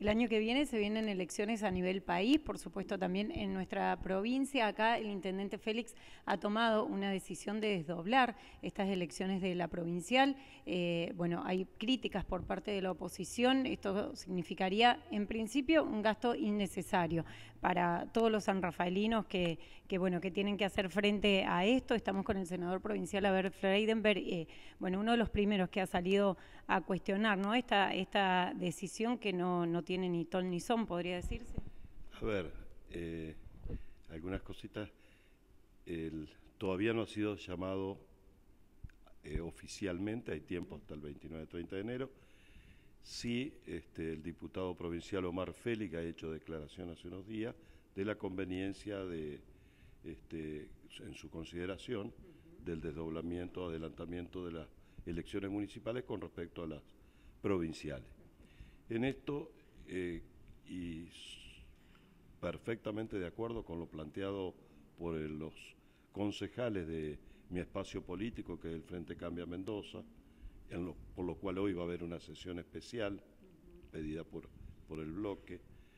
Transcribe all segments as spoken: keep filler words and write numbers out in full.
El año que viene se vienen elecciones a nivel país, por supuesto también en nuestra provincia. Acá el intendente Félix ha tomado una decisión de desdoblar estas elecciones de la provincial. Eh, bueno, hay críticas por parte de la oposición. Esto significaría, en principio, un gasto innecesario para todos los sanrafaelinos que, que, bueno, que tienen que hacer frente a esto. Estamos con el senador provincial Aber Freidenberg, eh, bueno, uno de los primeros que ha salido a cuestionar, ¿no?, esta, esta decisión que no, no tiene ni ton ni son, podría decirse. A ver, eh, algunas cositas. El, todavía no ha sido llamado eh, oficialmente, hay tiempo hasta el veintinueve treinta de enero. Sí, este, el diputado provincial Omar Félix ha hecho declaración hace unos días de la conveniencia de, este, en su consideración, del desdoblamiento, adelantamiento de las elecciones municipales con respecto a las provinciales. En esto, eh, y perfectamente de acuerdo con lo planteado por el, los concejales de mi espacio político, que es el Frente Cambia Mendoza, en lo, por lo cual hoy va a haber una sesión especial pedida por, por el bloque,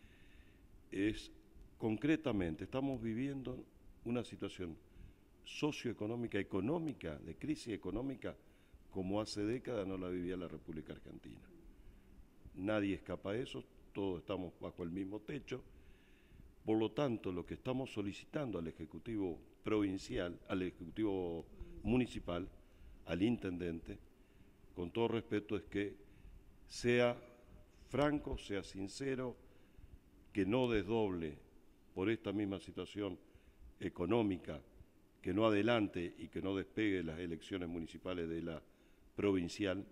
es concretamente, estamos viviendo una situación socioeconómica, económica, de crisis económica, como hace décadas no la vivía la República Argentina. Nadie escapa a eso, todos estamos bajo el mismo techo. Por lo tanto, lo que estamos solicitando al Ejecutivo provincial, al Ejecutivo municipal, al intendente, con todo respeto, es que sea franco, sea sincero, que no desdoble por esta misma situación económica, que no adelante y que no despegue las elecciones municipales de la provincial,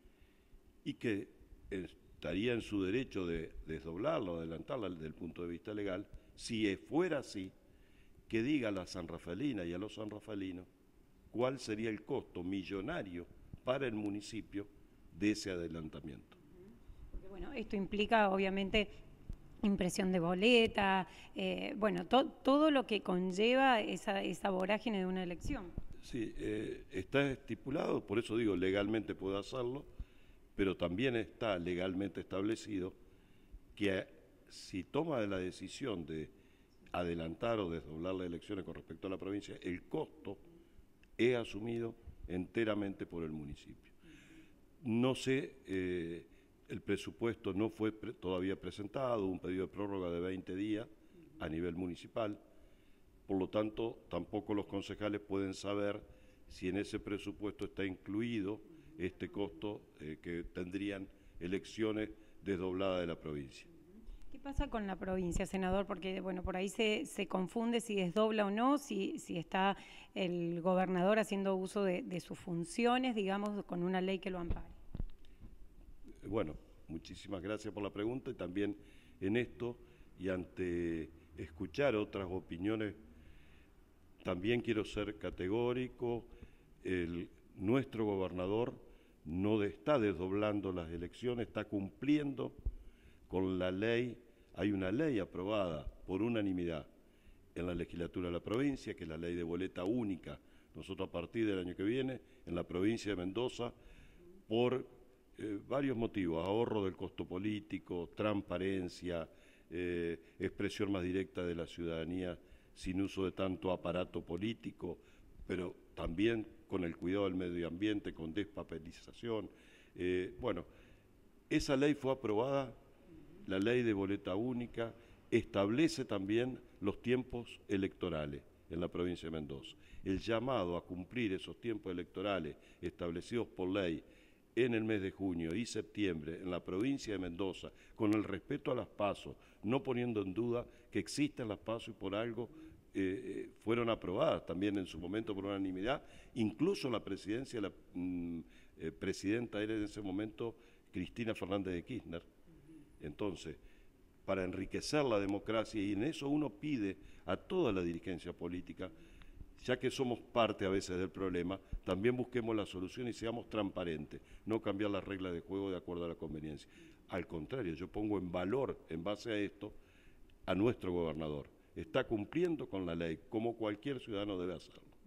y que estaría en su derecho de desdoblarla o adelantarla desde el punto de vista legal. Si fuera así, que diga a la sanrafaelina y a los sanrafaelinos cuál sería el costo millonario para el municipio de ese adelantamiento. Porque, bueno, esto implica obviamente impresión de boleta, eh, bueno, to, todo lo que conlleva esa, esa vorágine de una elección. Sí, eh, está estipulado, por eso digo, legalmente puede hacerlo, pero también está legalmente establecido que si toma la decisión de adelantar o desdoblar las elecciones con respecto a la provincia, el costo es asumido enteramente por el municipio. No sé, eh, el presupuesto no fue pre todavía presentado, un pedido de prórroga de veinte días a nivel municipal, por lo tanto, tampoco los concejales pueden saber si en ese presupuesto está incluido este costo eh, que tendrían elecciones desdobladas de la provincia. ¿Qué pasa con la provincia, senador? Porque, bueno, por ahí se, se confunde si desdobla o no, si, si está el gobernador haciendo uso de, de sus funciones, digamos, con una ley que lo ampare. Bueno, muchísimas gracias por la pregunta, y también en esto, y ante escuchar otras opiniones, también quiero ser categórico. El, nuestro gobernador no está desdoblando las elecciones, está cumpliendo con la ley. Hay una ley aprobada por unanimidad en la legislatura de la provincia, que es la ley de boleta única. Nosotros a partir del año que viene, en la provincia de Mendoza, por eh, varios motivos, ahorro del costo político, transparencia, eh, expresión más directa de la ciudadanía sin uso de tanto aparato político, pero también con el cuidado del medio ambiente, con despapelización. Eh, bueno, esa ley fue aprobada. La ley de boleta única establece también los tiempos electorales en la provincia de Mendoza. El llamado a cumplir esos tiempos electorales establecidos por ley en el mes de junio y septiembre en la provincia de Mendoza, con el respeto a las PASO, no poniendo en duda que existen las PASO y por algo eh, fueron aprobadas también en su momento por unanimidad. Incluso la presidencia, la mm, eh, presidenta era en ese momento Cristina Fernández de Kirchner. Entonces, para enriquecer la democracia, y en eso uno pide a toda la dirigencia política, ya que somos parte a veces del problema, también busquemos la solución y seamos transparentes, no cambiar las reglas de juego de acuerdo a la conveniencia. Al contrario, yo pongo en valor, en base a esto, a nuestro gobernador. Está cumpliendo con la ley, como cualquier ciudadano debe hacerlo.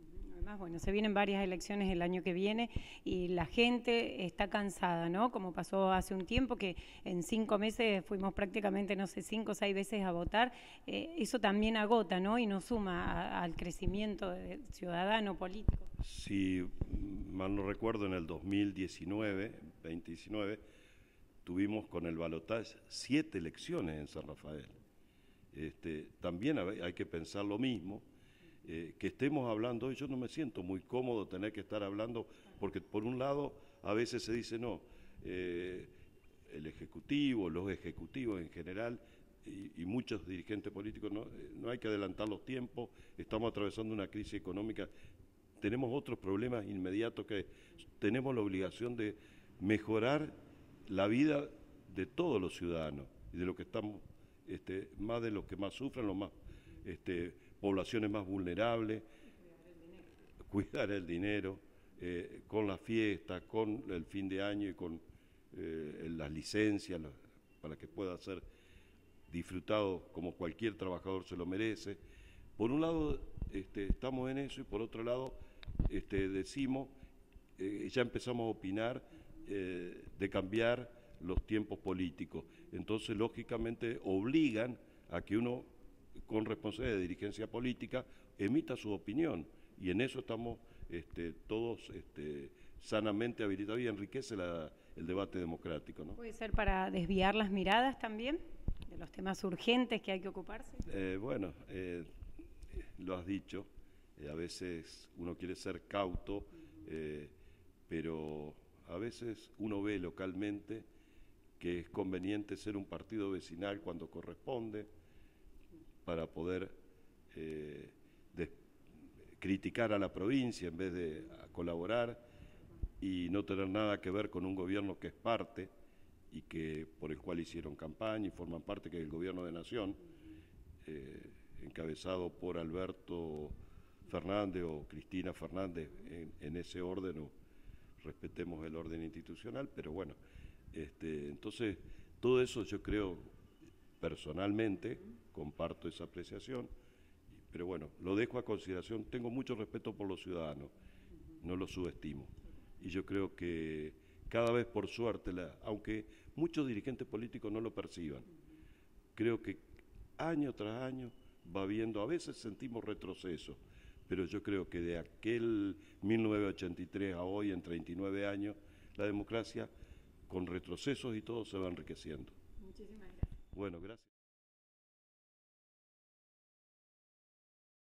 Además, bueno, se vienen varias elecciones el año que viene y la gente está cansada, ¿no? Como pasó hace un tiempo que en cinco meses fuimos prácticamente, no sé, cinco o seis veces a votar. Eh, eso también agota, ¿no? Y no suma a, al crecimiento de ciudadano político. Si mal no recuerdo, en el dos mil diecinueve, veinte diecinueve, tuvimos con el balotaje siete elecciones en San Rafael. Este, también hay que pensar lo mismo. Eh, que estemos hablando hoy, yo no me siento muy cómodo tener que estar hablando, porque por un lado a veces se dice no, eh, el Ejecutivo, los ejecutivos en general y, y muchos dirigentes políticos, no, no hay que adelantar los tiempos, estamos atravesando una crisis económica, tenemos otros problemas inmediatos que tenemos la obligación de mejorar la vida de todos los ciudadanos y de los que estamos, este, más de los que más sufren, los más... Este, poblaciones más vulnerables, cuidar el dinero, eh, con la fiesta, con el fin de año y con eh, las licencias, la, para que pueda ser disfrutado como cualquier trabajador se lo merece. Por un lado este, estamos en eso y por otro lado este, decimos, eh, ya empezamos a opinar eh, de cambiar los tiempos políticos. Entonces, lógicamente, obligan a que uno, con responsabilidad de dirigencia política, emita su opinión, y en eso estamos este, todos este, sanamente habilitados y enriquece la, el debate democrático, ¿no? ¿Puede ser para desviar las miradas también de los temas urgentes que hay que ocuparse? Eh, bueno, eh, lo has dicho, eh, a veces uno quiere ser cauto, eh, pero a veces uno ve localmente que es conveniente ser un partido vecinal cuando corresponde, para poder eh, de, criticar a la provincia en vez de colaborar y no tener nada que ver con un gobierno que es parte y que por el cual hicieron campaña y forman parte, que es el gobierno de Nación, eh, encabezado por Alberto Fernández o Cristina Fernández, en, en ese orden, o respetemos el orden institucional, pero bueno, este, entonces todo eso yo creo, personalmente, comparto esa apreciación, pero bueno, lo dejo a consideración. Tengo mucho respeto por los ciudadanos, no los subestimo. Y yo creo que cada vez, por suerte, la, aunque muchos dirigentes políticos no lo perciban, creo que año tras año va viendo, a veces sentimos retroceso, pero yo creo que de aquel mil novecientos ochenta y tres a hoy, en treinta y nueve años, la democracia, con retrocesos y todo, se va enriqueciendo. Muchísimas gracias. Bueno, gracias.